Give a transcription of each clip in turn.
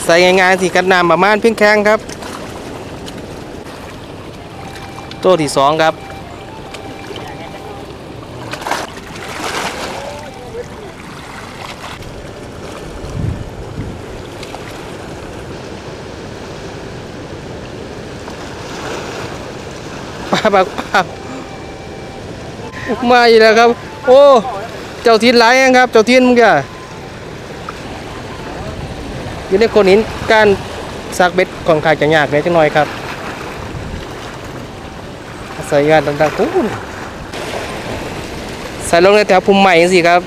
ใส่ง่ายๆสิกันน้ำประมาณเพียงแข้งครับตัวที่สองครับปลาบักปลามาอีกแล้วครับโอ้เจ้าทินหลายเองครับเจ้าทินมึงจ้ะอยู่ในโคนหินการซักเบ็ดของขายจะยากเลยจังหน่อยครับใส่งานต่างๆปุ๊บใส่ลงในแถวพุ่มใหม่สิครับ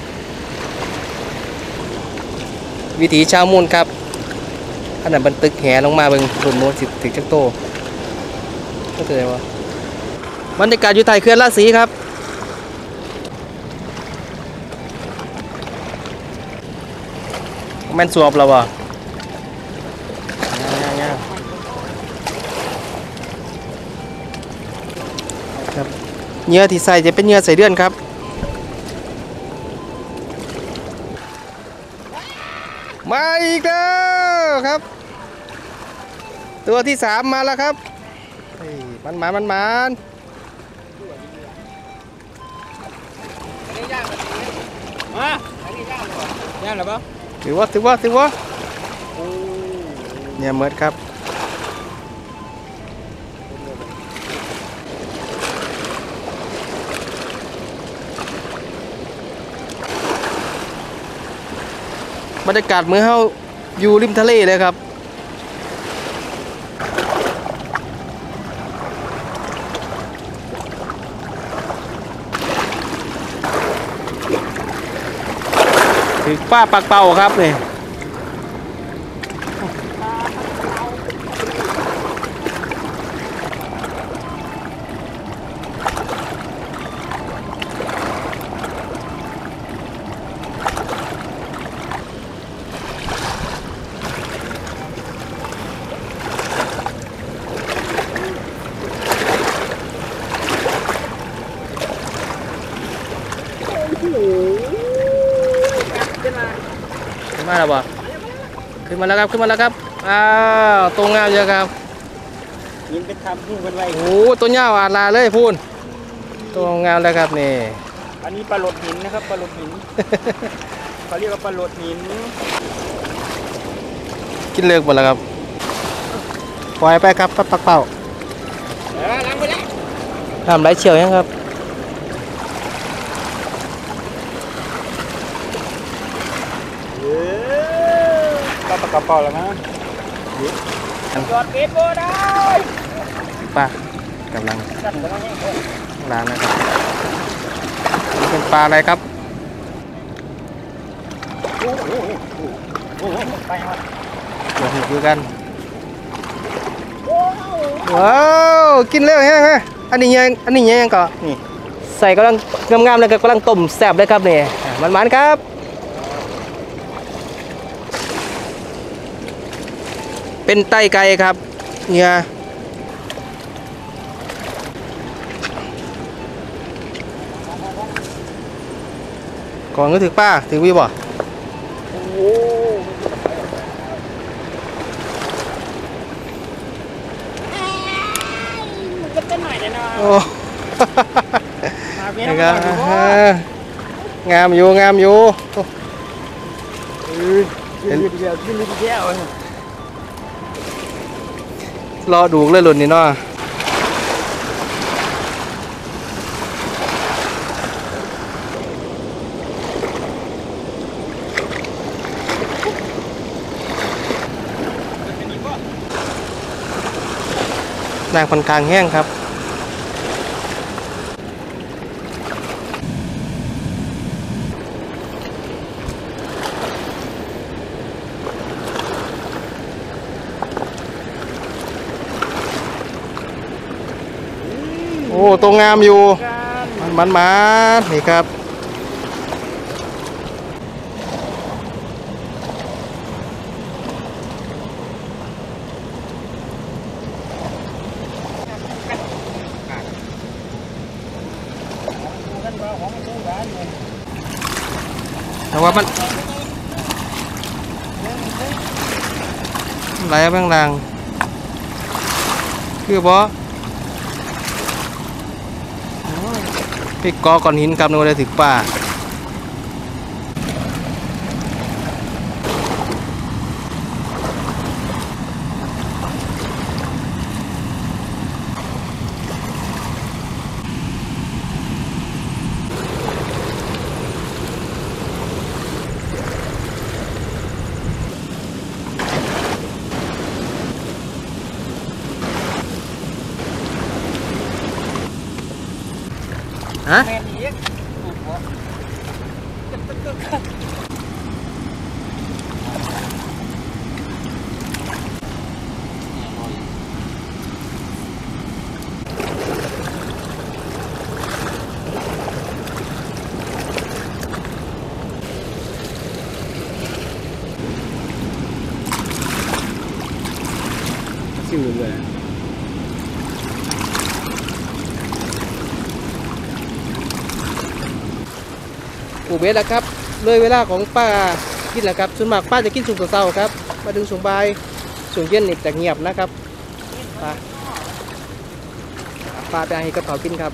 วิถีชาวมูลครับขนาดบันตึกแหลงมาเบิ่งรุ่นโน้ตสิถึงจักโตก็คือว่าบรรยากาศอยู่ไทยเขื่อนราศีครับแม่นสวบแล้ววะครับเนื้อที่ใส่จะเป็นเนื้อใส่เดือนครับมาอีกแล้วครับตัวที่สามมาแล้วครับมันมาย่างหรือเปล่าถือว่าเนี่ยเมิดครับบรรยากาศเมื่อเขาอยู่ริมทะเลเลยครับถึงป้าปักเป่าครับนี่ขึ้นมาแล้วบ่ขึ้นมาแล้วครับอ้าวตัวงามเยอะครับยิงไปทำพุ่งกันไว้โอ้ตัวเงาอาลาเลยพูนตัวงามเลยครับนี่อันนี้ปลาโหลดหินนะครับปลาโหลดหิน เขาเรียกว่าปลาโหลดหินกินเลิกหมดแล้วครับปล่อยไปครับปักเป่าล้างไปแล้วทำไรเฉียวยังครับปลากระป๋องแล้วนะจอดเก็บโบได้ป้ากำลังล้างนะครับนี่เป็นปลาอะไรครับมาดูกันว้าวกินเร็วแฮะอันนี้ยังก่อนนี่ใส่กำลังงามๆเลยกำลังต้มแซ่บเลยครับนี่มันๆครับเป็นไตไก่ครับเนี่ยก่อนก็ถึงป้าถึงวิบ่มันก็เป็นหน่อยเลยนะโอ้งามอยู่รอดูเลยหล่นนี่เนาะนางพันกลางแห้งครับโอ้ตัวงามอยู่มันนี่ครับแต่ว่ามันไหลไปข้างล่างคือบ่พี่กอก่อนหินครับนึกว่าได้ถึกป่าฮะชิวเลยปูเบสแล้วครับเลยเวลาของป้ากินแล้วครับส่วนมากป้าจะกินสุกเศร้าครับมาดึงส่งบ่ายส่วนเย็นนี่จะเงียบนะครับป้าไปให้กับเขากินครับ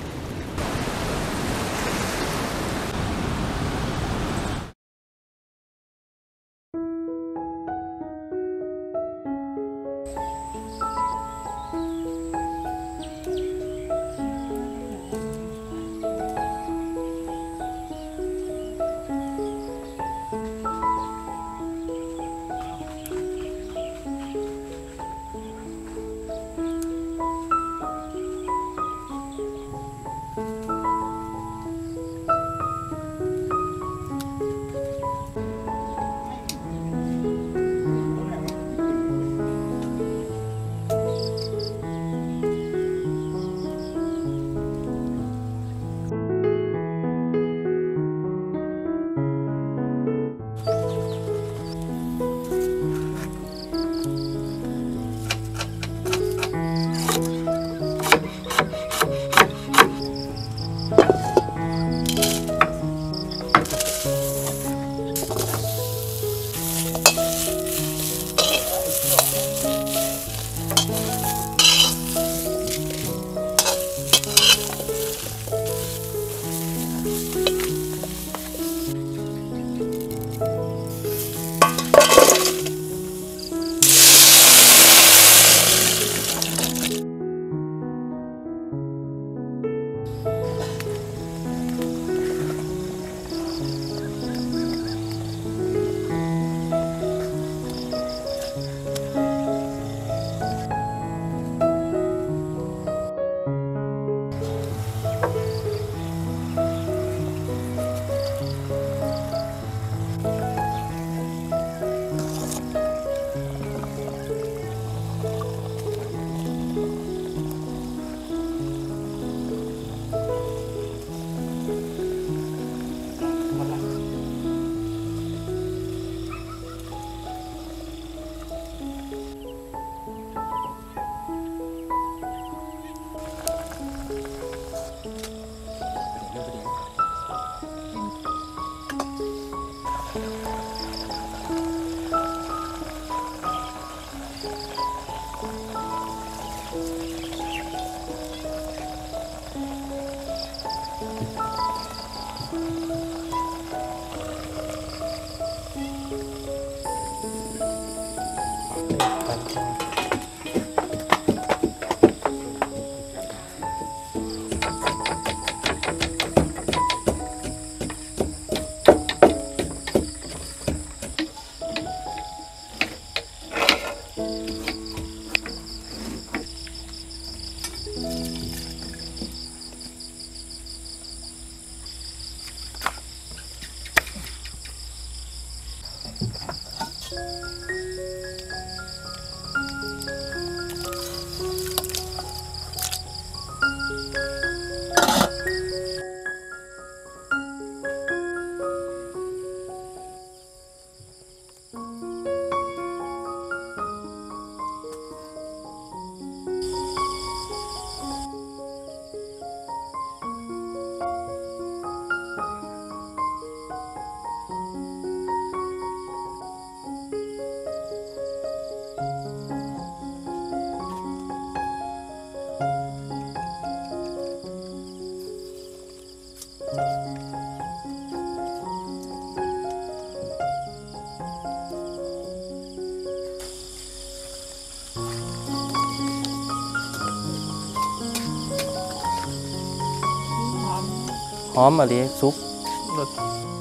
หอมอะไรซุปรส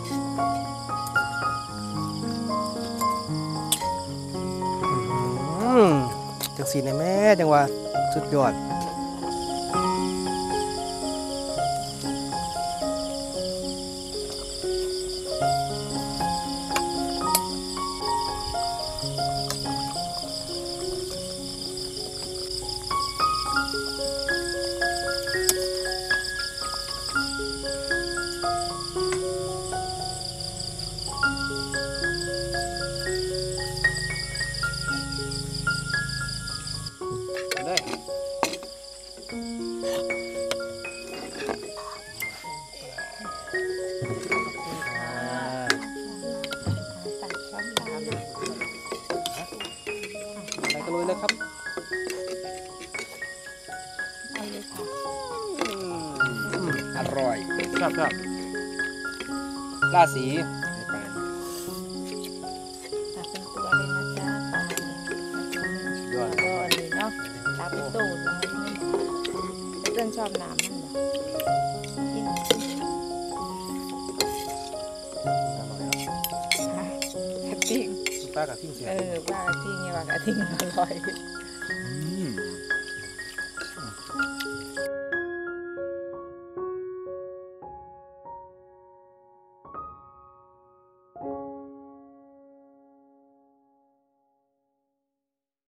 จังสีในแม่จังว่าสุดยอดใส่กระโรยเลยครับอร่อยครับราดสีเป็นตัวเลยนะจ๊ะปลาเนี่ยแล้วก็อันนี้เนาะตาเป็นตูดนะเพื่อนชอบน้ำมันกินกระทิงปลากระทิงเสียปลากระทิงเนี่ยปลากระทิงอร่อย